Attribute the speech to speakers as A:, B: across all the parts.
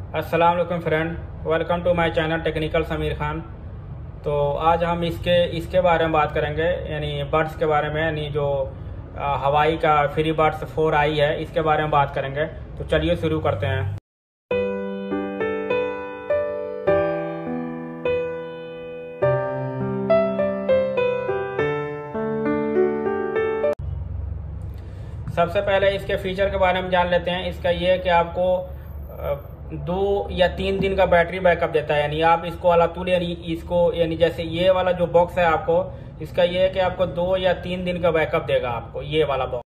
A: अस्सलाम वालेकुम friend, welcome to my channel technical Sameer Khan. तो आज हम इसके बारे में बात करेंगे, यानी बड्स के बारे में, यानी जो हवाई का फ्री बड्स 4 आई है इसके बारे में बात करेंगे। तो चलिए शुरू करते हैं। सबसे पहले इसके फीचर के बारे में जान लेते हैं। इसका ये है कि आपको 2 या 3 दिन का बैटरी बैकअप देता है। यानी आप इसको अलातुल यानी जैसे ये वाला जो बॉक्स है आपको, इसका ये है कि आपको 2 या 3 दिन का बैकअप देगा आपको ये वाला बॉक्स।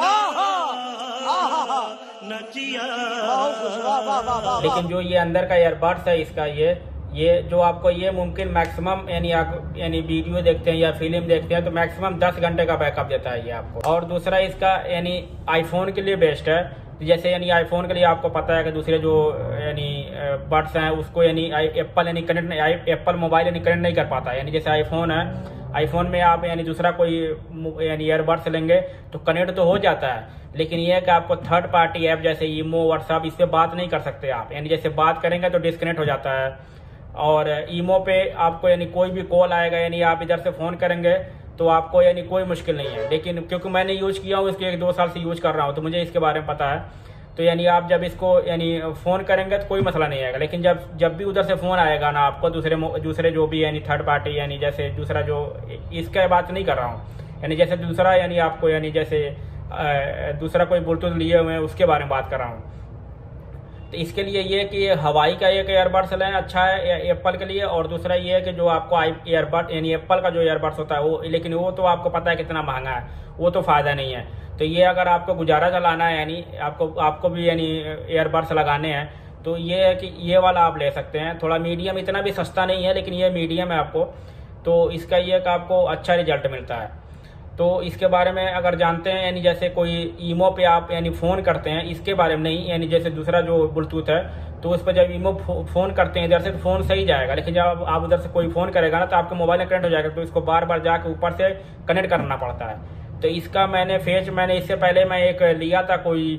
A: लेकिन जो ये अंदर का ईयरबड्स है इसका ये जो आपको ये मुमकिन मैक्सिमम यानी वीडियो देखते हैं या फिल्म देखते हैं तो मैक्सिमम 10 घंटे का बैकअप देता है ये आपको। और दूसरा इसका यानी आईफोन के लिए बेस्ट है। जैसे यानी आईफोन के लिए आपको पता है कि दूसरे जो यानी बड्स हैं उसको यानी एप्पल मोबाइल यानी कनेक्ट नहीं कर पाता। यानी जैसे आईफोन है, आईफोन में आप यानी दूसरा कोई यानी ईयरबड्स लेंगे तो कनेक्ट तो हो जाता है, लेकिन यह है कि आपको थर्ड पार्टी ऐप जैसे ईमो, व्हाट्सएप, इस पे बात नहीं कर सकते आप। यानी जैसे बात करेंगे तो डिस्कनेक्ट हो जाता है। और ईमो पे आपको यानी कोई भी कॉल आएगा, यानी आप इधर से फ़ोन करेंगे तो आपको यानी कोई मुश्किल नहीं है। लेकिन क्योंकि मैंने यूज़ किया हूँ, इसके 1-2 साल से यूज़ कर रहा हूँ तो मुझे इसके बारे में पता है। तो यानी आप जब इसको यानी फ़ोन करेंगे तो कोई मसला नहीं आएगा। लेकिन जब भी उधर से फ़ोन आएगा ना आपको, दूसरे जो भी यानी थर्ड पार्टी, यानी जैसे दूसरा जो, इसका बात नहीं कर रहा हूँ, यानी जैसे दूसरा यानी आपको यानी जैसे दूसरा कोई ब्लूटूथ लिए हुए हैं उसके बारे में बात कर रहा हूँ। तो इसके लिए ये कि हवाई का एक ईयरबड्स लें, अच्छा है एप्पल के लिए। और दूसरा ये है कि जो आपको ईयरबड यानी एप्पल का जो ईयरबड्स होता है वो, लेकिन वो तो आपको पता है कितना महंगा है, वो तो फ़ायदा नहीं है। तो ये अगर आपको गुजारा चलाना है, यानी आपको भी यानी ईयरबड्स लगाने हैं, तो ये है कि ये वाला आप ले सकते हैं। थोड़ा मीडियम, इतना भी सस्ता नहीं है लेकिन ये मीडियम है आपको। तो इसका ये कि आपको अच्छा रिजल्ट मिलता है। तो इसके बारे में अगर जानते हैं, यानी जैसे कोई ईमो पे आप यानी फ़ोन करते हैं, इसके बारे में नहीं, यानी जैसे दूसरा जो ब्लूटूथ है तो उस पर जब ईमो फ़ोन करते हैं इधर से तो फ़ोन सही जाएगा, लेकिन जब आप उधर से कोई फ़ोन करेगा ना तो आपके मोबाइल में कनेक्ट हो जाएगा, तो इसको बार बार जाके ऊपर से कनेक्ट करना पड़ता है। तो इसका मैंने इससे पहले मैं एक लिया था, कोई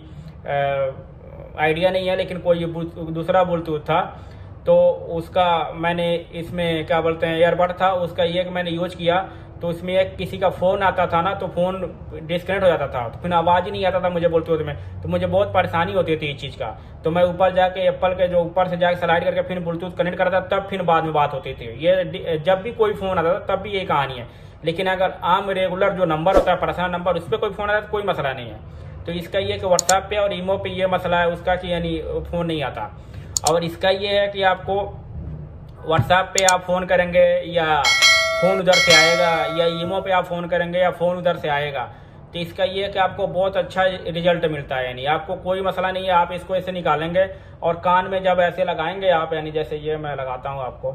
A: आइडिया नहीं है लेकिन कोई दूसरा ब्लूटूथ था, तो उसका मैंने इसमें क्या बोलते हैं ईयरबड था, उसका ये कि मैंने यूज किया तो उसमें एक किसी का फ़ोन आता था ना तो फ़ोन डिस्कनेक्ट हो जाता था, तो फिर आवाज़ ही नहीं आता था मुझे ब्लूटूथ में, तो मुझे बहुत परेशानी होती थी इस चीज़ का। तो मैं ऊपर जाके एप्पल के जो ऊपर से जाके स्लाइड करके फिर ब्लूटूथ कनेक्ट करता तब फिर बाद में बात होती थी। ये जब भी कोई फ़ोन आता था तब भी ये कहानी है। लेकिन अगर आम रेगुलर जो नंबर होता है, पर्सनल नंबर, उस पर कोई फ़ोन आता है तो कोई मसला नहीं है। तो इसका ये कि व्हाट्सएप पे और ईमो पे ये मसला है उसका कि यानी फ़ोन नहीं आता। और इसका ये है कि आपको व्हाट्सएप पे आप फ़ोन करेंगे या फ़ोन उधर से आएगा, या ईमो पे आप फ़ोन करेंगे या फ़ोन उधर से आएगा, तो इसका ये है कि आपको बहुत अच्छा रिजल्ट मिलता है। यानी आपको कोई मसला नहीं है, आप इसको ऐसे निकालेंगे और कान में जब ऐसे लगाएंगे आप, यानी जैसे ये मैं लगाता हूँ आपको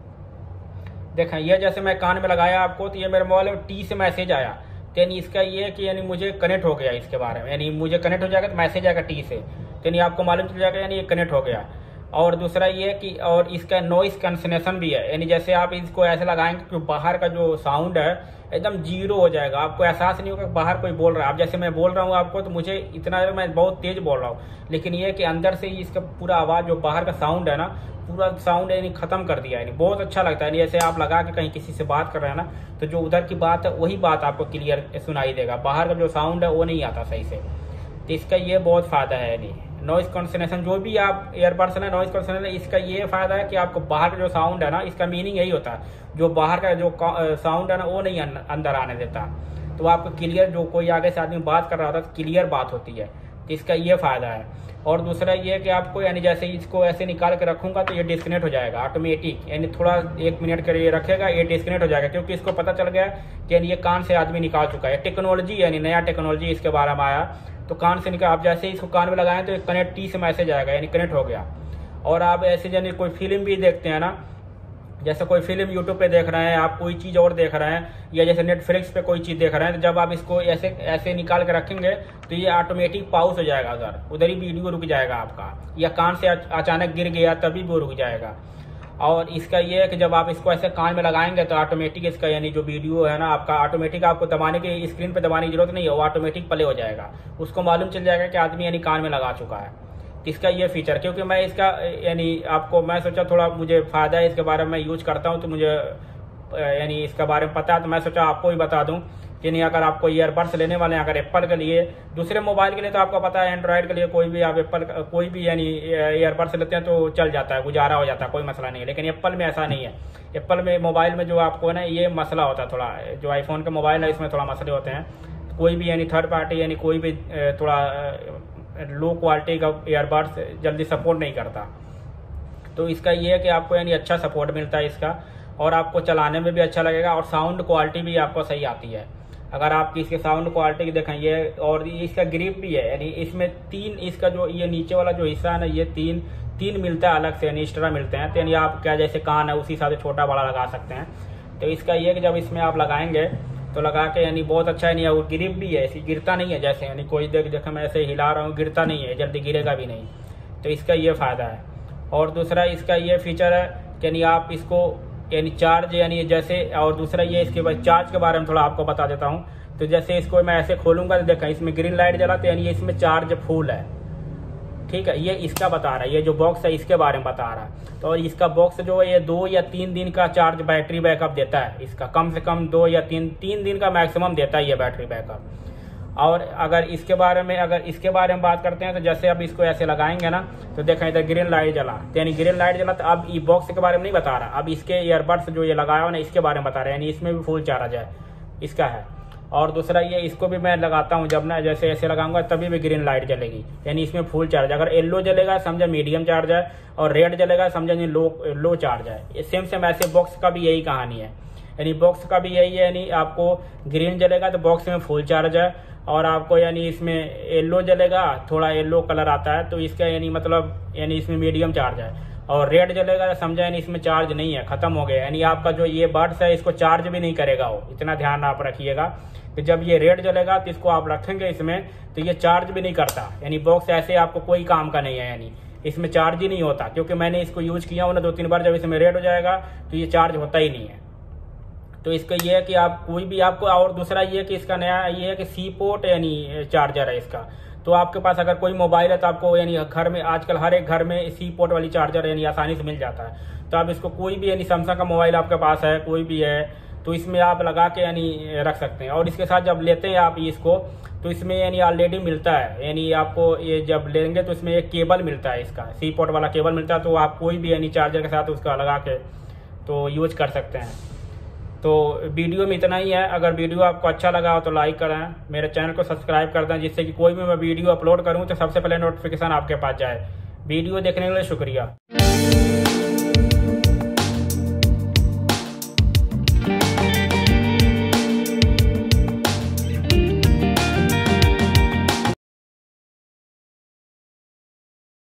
A: देखें, ये जैसे मैं कान में लगाया आपको तो ये मेरे मोबाइल में टी से मैसेज आया, तो यानी इसका ये है कि यानी मुझे कनेक्ट हो गया इसके बारे में, यानी मुझे कनेक्ट हो जाएगा तो मैसेज आएगा टी से, तो यानी आपको मालूम चल जाएगा यानी ये कनेक्ट हो गया। और दूसरा ये कि और इसका नॉइस कैंसलेशन भी है, यानी जैसे आप इसको ऐसे लगाएंगे कि बाहर का जो साउंड है एकदम जीरो हो जाएगा, आपको एहसास नहीं होगा कि बाहर कोई बोल रहा है। आप जैसे मैं बोल रहा हूँ आपको तो मुझे इतना है मैं बहुत तेज बोल रहा हूँ, लेकिन ये कि अंदर से ही इसका पूरा आवाज़ जो बाहर का साउंड है ना, पूरा साउंड यानी ख़त्म कर दिया। यानी बहुत अच्छा लगता है। यानी जैसे आप लगा के कहीं किसी से बात कर रहे हैं ना तो जो उधर की बात है वही बात आपको क्लियर सुनाई देगा, बाहर का जो साउंड है वो नहीं आता सही से। तो इसका ये बहुत फ़ायदा है। यानी नॉइस कैंसलेशन जो भी आप ईयरबड्स है, नॉइस कैंसलेशन, इसका ये फ़ायदा है कि आपको बाहर का जो साउंड है ना, इसका मीनिंग यही होता है, जो बाहर का जो साउंड है ना वो नहीं अंदर आने देता, तो आपको क्लियर, जो कोई आगे से आदमी बात कर रहा होता है तो क्लियर बात होती है। तो इसका ये फ़ायदा है। और दूसरा ये कि आपको यानी जैसे इसको ऐसे निकाल के रखूँगा तो ये डिस्कनेक्ट हो जाएगा ऑटोमेटिक, यानी थोड़ा 1 मिनट के लिए रखेगा ये डिस्कनेक्ट हो जाएगा, क्योंकि इसको पता चल गया कि यानी ये कान से आदमी निकाल चुका है। टेक्नोलॉजी यानी नया टेक्नोलॉजी इसके बारे में आया, तो कान से निकाल, आप जैसे ही इसको कान में लगाएं तो कनेक्ट टी से मैसेज आएगा, यानी कनेक्ट हो गया। और आप ऐसे यानी कोई फिल्म भी देखते हैं ना, जैसे कोई फिल्म यूट्यूब पे देख रहे हैं, आप कोई चीज़ और देख रहे हैं, या जैसे नेटफ्लिक्स पे कोई चीज़ देख रहे हैं, तो जब आप इसको ऐसे निकाल के रखेंगे तो ये ऑटोमेटिक पॉज हो जाएगा, उधर ही वीडियो रुक जाएगा आपका, या कान से अचानक गिर गया तभी वो रुक जाएगा। और इसका ये है कि जब आप इसको ऐसे कान में लगाएंगे तो ऑटोमेटिक इसका यानी जो वीडियो है ना आपका, ऑटोमेटिक आपको दबाने की, स्क्रीन पे दबाने की जरूरत नहीं है, वो ऑटोमेटिक प्ले हो जाएगा, उसको मालूम चल जाएगा कि आदमी यानी कान में लगा चुका है। इसका ये फीचर, क्योंकि मैं इसका यानी आपको मैं सोचा थोड़ा मुझे फ़ायदा है इसके बारे में, यूज करता हूँ तो मुझे यानी इसके बारे में पता है, तो मैं सोचा आपको ही बता दूं कि नहीं अगर आपको ईयरबड्स लेने वाले हैं अगर एप्पल के लिए, दूसरे मोबाइल के लिए तो आपको पता है एंड्रॉयड के लिए कोई भी आप एप्पल कोई भी यानी ईयरबड्स लेते हैं तो चल जाता है, गुजारा हो जाता है, कोई मसला नहीं है। लेकिन एप्पल में ऐसा नहीं है। एप्पल में मोबाइल में जो आपको ना ये मसला होता है थोड़ा, जो आईफोन का मोबाइल है इसमें थोड़ा मसले होते हैं, कोई भी यानी थर्ड पार्टी यानी कोई भी थोड़ा लो क्वालिटी का ईयरबड्स जल्दी सपोर्ट नहीं करता। तो इसका ये है कि आपको यानी अच्छा सपोर्ट मिलता है इसका, और आपको चलाने में भी अच्छा लगेगा, और साउंड क्वालिटी भी आपको सही आती है। अगर आपकी इसके साउंड क्वालिटी देखें ये, और इसका ग्रिप भी है, यानी इसमें 3 इसका जो ये नीचे वाला जो हिस्सा है ना ये तीन मिलता है अलग से, यानी एक्स्ट्रा मिलते हैं। तो यानी आप क्या जैसे कान है उसी हिसाब से छोटा बड़ा लगा सकते हैं। तो इसका ये कि जब इसमें आप लगाएंगे तो लगा के यानी बहुत अच्छा है, नहीं और ग्रिप भी है, ऐसी गिरता नहीं है जैसे यानी कोई देखे मैं ऐसे हिला रहा हूँ गिरता नहीं है, जल्दी गिरेगा भी नहीं। तो इसका ये फ़ायदा है। और दूसरा इसका ये फीचर है कि यानी आप इसको यानी चार्ज यानी जैसे, और दूसरा ये इसके बाद चार्ज के बारे में थोड़ा आपको बता देता हूँ। तो जैसे इसको मैं ऐसे खोलूंगा तो देखा इसमें ग्रीन लाइट जला, तो यानी इसमें चार्ज फुल है, ठीक है। ये इसका बता रहा है, ये जो बॉक्स है इसके बारे में बता रहा है। तो इसका बॉक्स जो है ये 2 या 3 दिन का चार्ज बैटरी बैकअप देता है इसका, कम से कम 2 या 3 दिन का मैक्सिमम देता है ये बैटरी बैकअप। और अगर इसके बारे में बात करते हैं तो जैसे अब इसको ऐसे लगाएंगे ना तो देखा इधर ग्रीन लाइट जला, तो यानी ग्रीन लाइट जला। तो अब ये बॉक्स के बारे में नहीं बता रहा, अब इसके ईयरबड्स जो ये लगाया हो ना इसके बारे में बता रहा है, यानी इसमें भी फुल चार्ज है इसका है। और दूसरा ये इसको भी मैं लगाता हूँ जब ना जैसे ऐसे लगाऊंगा तभी भी ग्रीन लाइट जलेगी, यानी इसमें फुल चार्ज। अगर येलो जलेगा समझा मीडियम चार्ज है, और रेड जलेगा समझा लो चार्ज है। सेम ऐसे बॉक्स का भी यही कहानी है, यानी बॉक्स का भी यही है, यानी आपको ग्रीन जलेगा तो बॉक्स में फुल चार्ज है, और आपको यानी इसमें येलो जलेगा थोड़ा येलो कलर आता है तो इसका यानी मतलब यानी इसमें मीडियम चार्ज है। और रेड जलेगा समझा यानी इसमें चार्ज नहीं है, खत्म हो गया, यानी आपका जो ये बड्स है इसको चार्ज भी नहीं करेगा वो, इतना ध्यान आप रखिएगा कि जब ये रेड जलेगा तो इसको आप रखेंगे इसमें तो ये चार्ज भी नहीं करता, यानी बॉक्स ऐसे आपको कोई काम का नहीं है, यानी इसमें चार्ज ही नहीं होता। क्योंकि मैंने इसको यूज किया हूँ ना 2-3 बार, जब इसमें रेड हो जाएगा तो ये चार्ज होता ही नहीं है। तो इसका ये है कि आप कोई भी आपको, और दूसरा ये कि इसका नया ये है कि सी पोर्ट यानी चार्जर है इसका। तो आपके पास अगर कोई मोबाइल है तो आपको यानी घर में आजकल हर एक घर में सी पोर्ट वाली चार्जर यानी आसानी से मिल जाता है। तो आप इसको कोई भी यानी सैमसंग का मोबाइल आपके पास है कोई भी है तो इसमें आप लगा के यानी रख सकते हैं। और इसके साथ जब लेते हैं आप इसको तो इसमें यानी ऑलरेडी मिलता है, यानी आपको ये जब लेंगे तो इसमें एक केबल मिलता है, इसका सी पोर्ट वाला केबल मिलता है। तो आप कोई भी यानी चार्जर के साथ उसका लगा के तो यूज कर सकते हैं। तो वीडियो में इतना ही है। अगर वीडियो आपको अच्छा लगा हो तो लाइक करें, मेरे चैनल को सब्सक्राइब कर दें, जिससे कि कोई भी मैं वीडियो अपलोड करूं तो सबसे पहले नोटिफिकेशन आपके पास जाए। वीडियो देखने के लिए शुक्रिया।